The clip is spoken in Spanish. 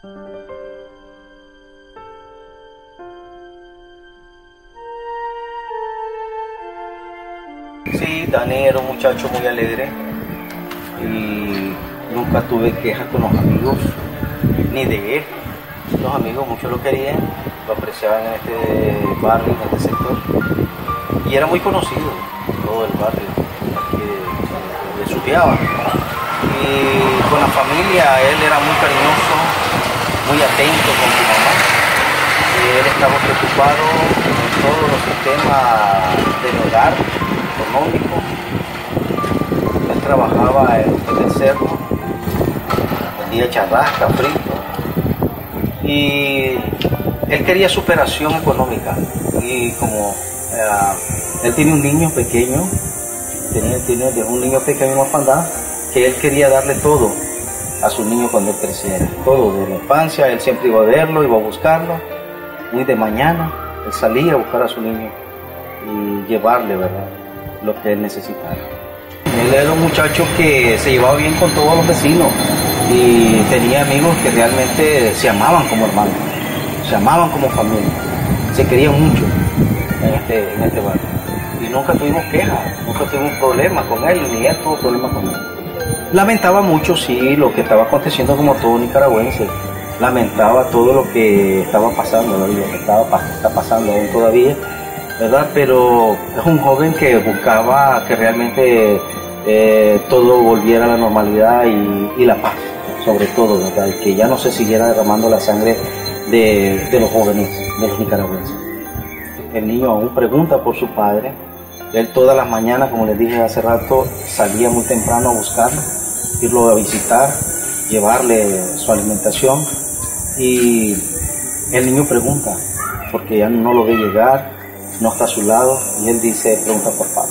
Sí, Dani era un muchacho muy alegre y nunca tuve quejas con los amigos, ni de él. Los amigos mucho lo querían, lo apreciaban en este barrio, en este sector, y era muy conocido en todo el barrio, aquí de Subiaba. Y con la familia, él era muy cariñoso, muy atento con su mamá. Él estaba preocupado en todos los sistemas del hogar económico. Él trabajaba en el cerro, vendía charrasca, frito, y él quería superación económica. Y como él tiene un niño pequeño, tiene un niño pequeño en orfandad, que él quería darle todo a su niño cuando él creciera, todo de la infancia. Él siempre iba a verlo, iba a buscarlo, muy de mañana, él salía a buscar a su niño y llevarle, ¿verdad?, lo que él necesitaba. Él era un muchacho que se llevaba bien con todos los vecinos y tenía amigos que realmente se amaban como hermanos, se amaban como familia, se querían mucho en este barrio. Y nunca tuvimos quejas, nunca tuvimos problemas con él, ni él tuvo problemas con él. Lamentaba mucho, sí, lo que estaba aconteciendo como todo nicaragüense. Lamentaba todo lo que estaba pasando, ¿no?, y lo que está pasando aún todavía, ¿verdad? Pero es un joven que buscaba que realmente todo volviera a la normalidad y la paz, sobre todo, ¿verdad? Y que ya no se siguiera derramando la sangre de los jóvenes, de los nicaragüenses. El niño aún pregunta por su padre. Él todas las mañanas, como les dije hace rato, salía muy temprano a buscarlo, irlo a visitar, llevarle su alimentación, y el niño pregunta, porque ya no lo ve llegar, no está a su lado, y él dice, pregunta por papá.